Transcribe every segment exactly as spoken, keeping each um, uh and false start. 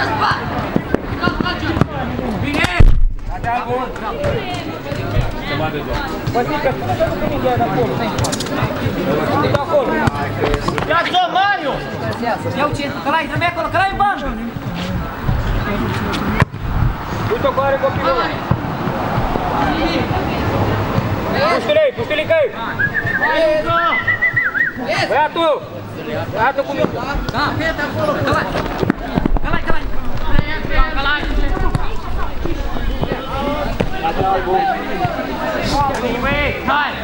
Păzică, spune să ducă mingea de acolo. De acolo. Ia-ți-o, Mario! Ia-o centru, Călai, dă-mi acolo, Călai în bandă! Uite-o cu are copilul. Puște-le-i, puște-le căi! Băiatul! Băiatul cu mine! Da, fete acolo, Călai! Călai, Călai! Călai! Hai!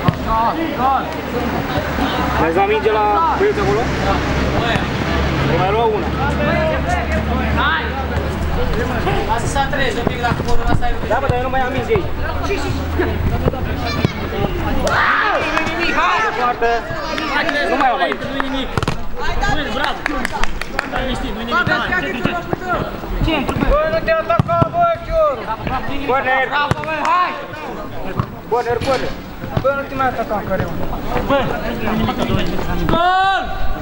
Mai zi minge la băieți acolo? O mai lua una. Hai! Lasă să treci, un pic dacă vor ăsta e... Da, bă, dar eu nu mai am minge aici. Nu-i nimic, hai! Foarte! Nu mai am aici. Nu-i nimic. Hai, da! Bravo! Nu-i nimic, nu-i nimic. Centru, bă! Bă, nu te ataca, bă, ciorul! Corner! Bravo, bă, hai! Corner, corner! Bă, nu te mai ataca în care unul. Bă! Gol!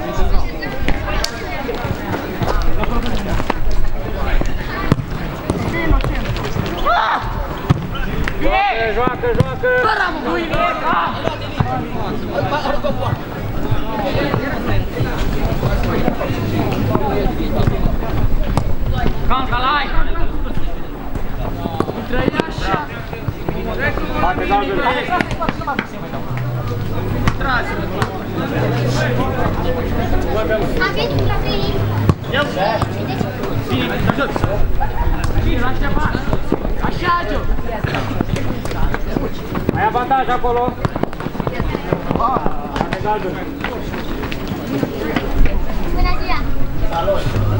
Joacă, joacă, joacă! Nu-i nimic! Calca, lai! Trăi așa! Bate, galben! A venit un trofei! Eu? Bine, ajut! Bine, la ceva! Așa, Gio! Ai avantaj acolo! Bate, galben! Bună ziua! Salut!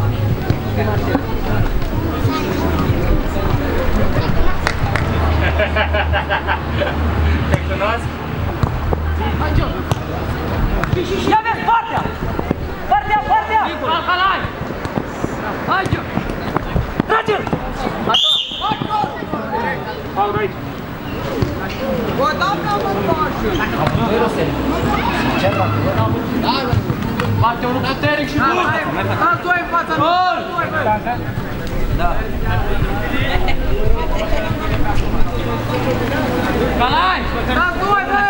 Te cunosc? Hai, Gio! Ia vezi, partea! Partea, partea! Alcalai! Hai, Gio! Trage-l! Paul, aici! Bă, da-mi mă faci! Nu-i rosel! Ce dracu? Bate unul puteric și bun! Da-l tu ai în fața mea! Bun! Da! Calai! Da-l tu ai, bă!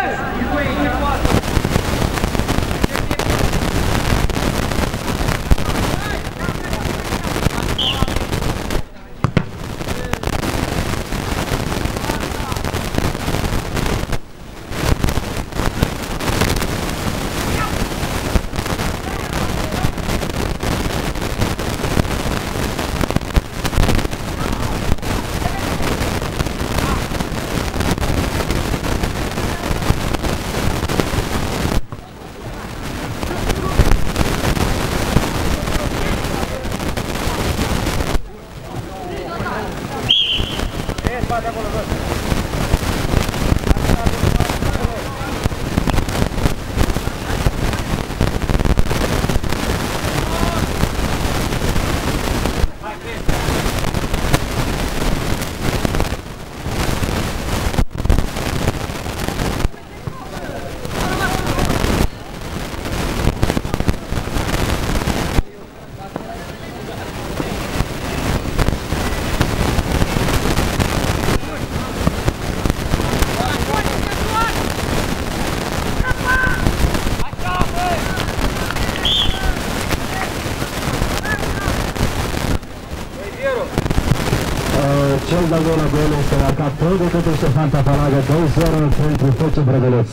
Cel de-al doilea gol este marcat tot de către Ștefan Tafalagă, doi zero pentru F C Brăgăleț.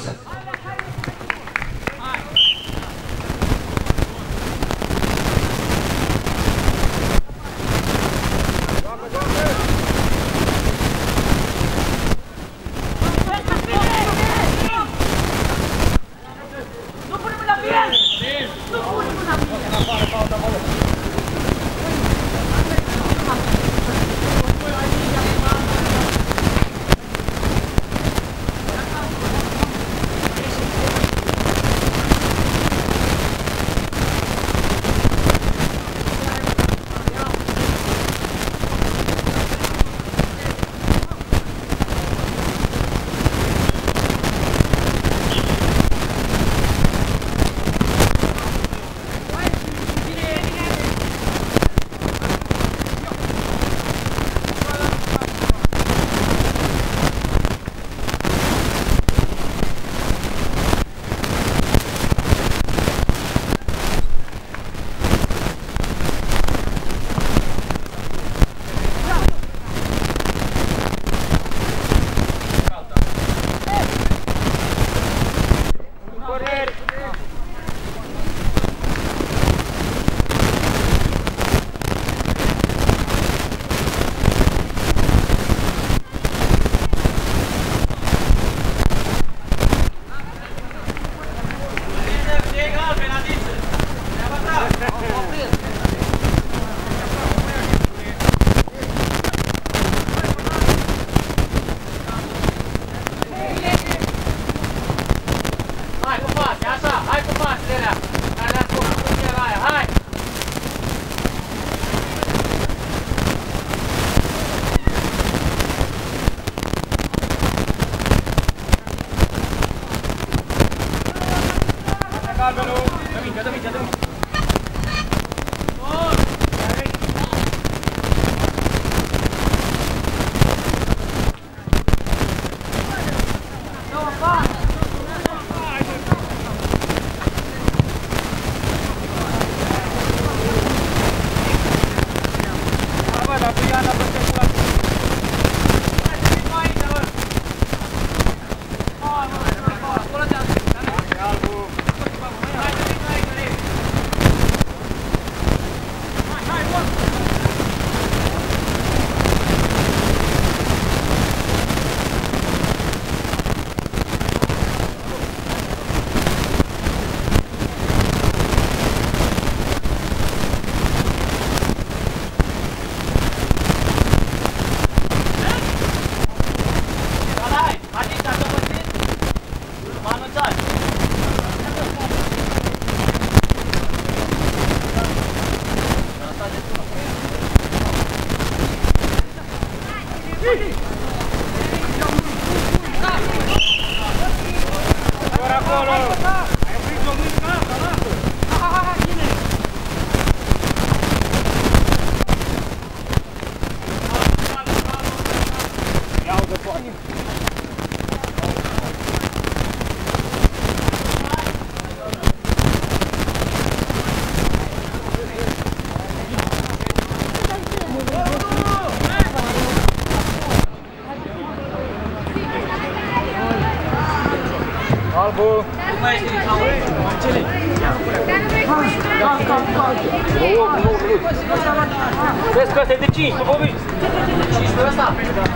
Ora acolo! Ai oprit o mâincă asta, lasă! Ha, ha, ha, bine! Iau de poate! Albu! Nu mai ești din camă? Marcele! Nu, nu, nu! Vezi că ăsta e de cinci, tu vorbiți! cinci pe ăsta?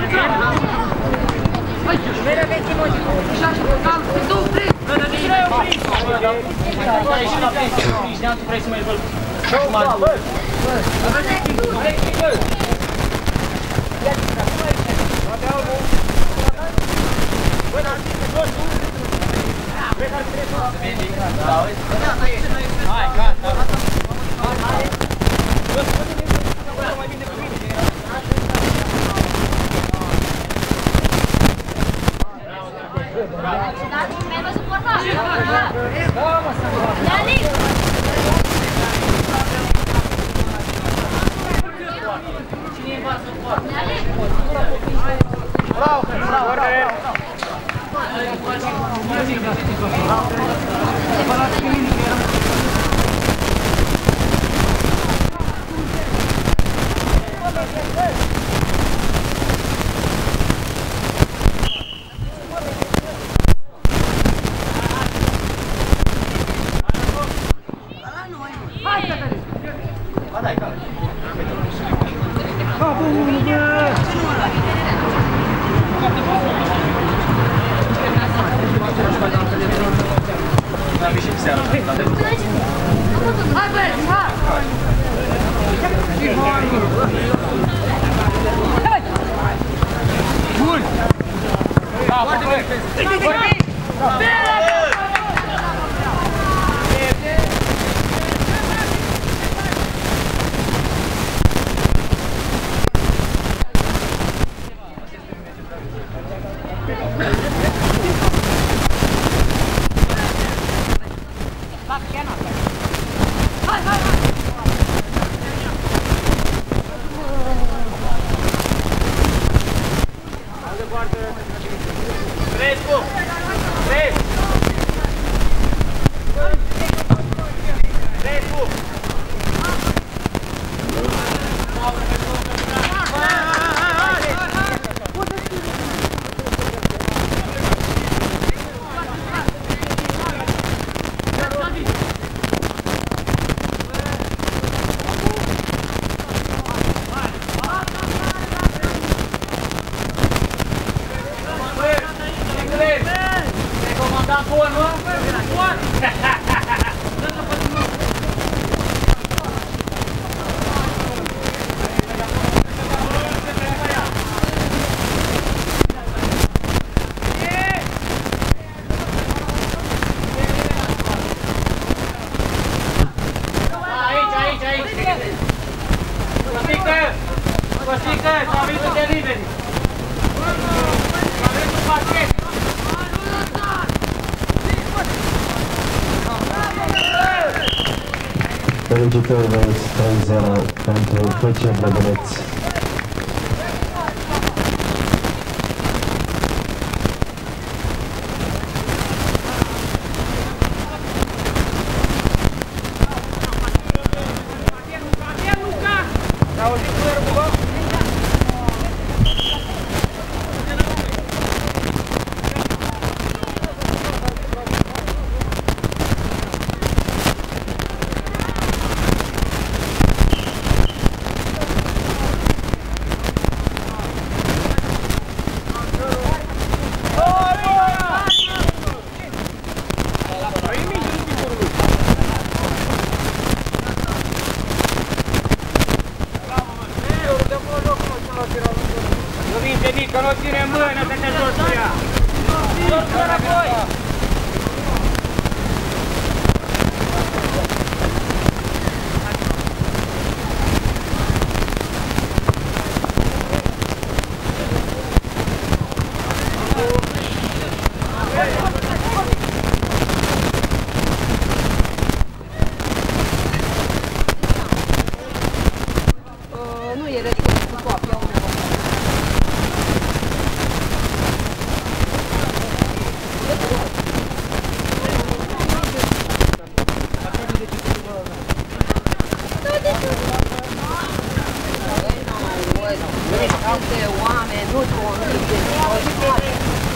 Mere vezi emoții! Cam, două, trei! Nu, dar nici n-ai oprit! Tu ai ieșit la pensie, tu nici de-am tu vrei să mai văd! Bă, bă, bă! Bate Albu! Bă, dar zi, bă, tu! Hai, gata! Mi-ai văzut vorba? Dani! Cine învață foarte? Bravo, bravo, ordine! Hai, băieți, hai! Bun! Da, foarte bine! Crescu! Crescu! Crescu! Da bun, nu? Bun! Aici, aici, aici! Costică! Costică! S-a venit un delivery! S-a venit un pachet! Felicitări, băieți, trei zero pentru F C Brădăneț. Nu vinge nici, că nu o ține în mână, să te joci cu ea! Joci cu înapoi! de oameni, nu convite.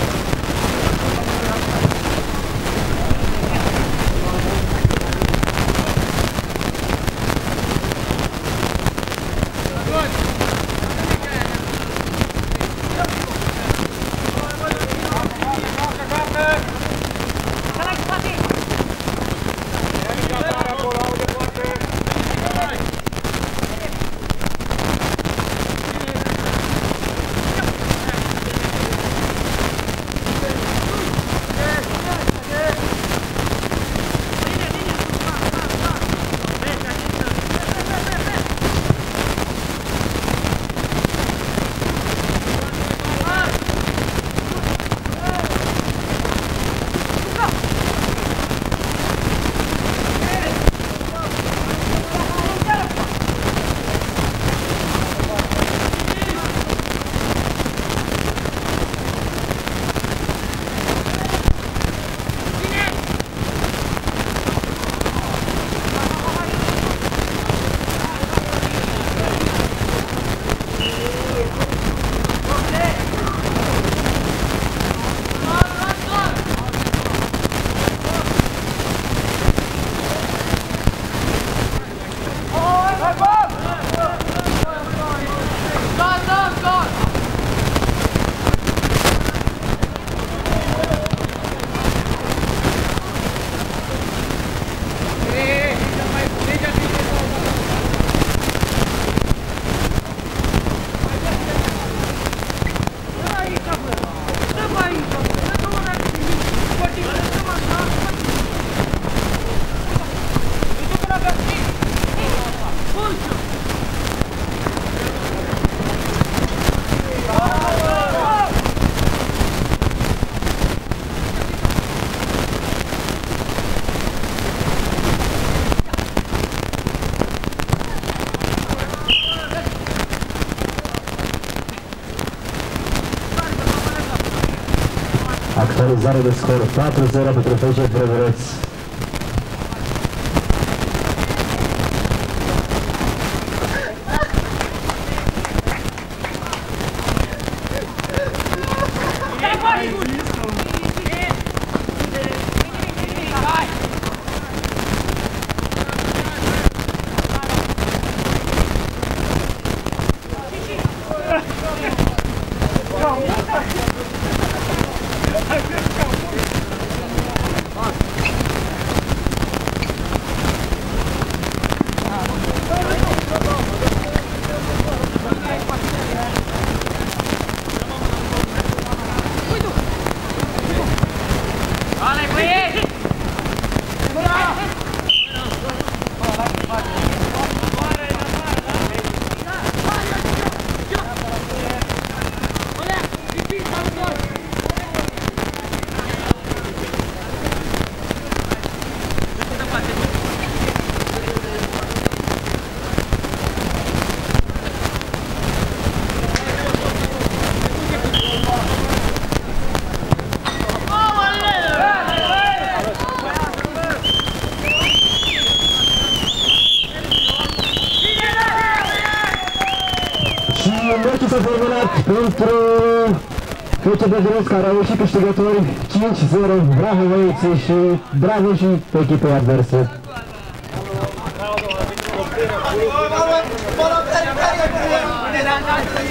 Actualizare de scor patru zero pentru F C Brăbuleț. Meciul s-a terminat pentru F C Brăbuleț, care au ieșit câștigători cinci zero. Bravo băieții și bravo și echipei adverse. Bravo,